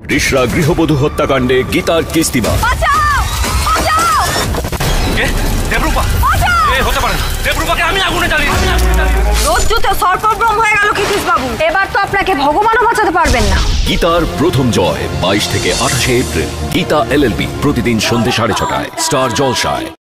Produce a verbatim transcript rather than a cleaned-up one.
রিশরা গৃহবধূ হত্যাকাণ্ডে গীতার কিস্তিমা। এবার তো আপনাকে ভগবানও বাঁচাতে পারবেন না। গীতার প্রথম জয় বাইশ থেকে আঠাশে April. Geeta L L B প্রতিদিন সন্ধ্যে সাড়ে ছটায় স্টার জলসায়।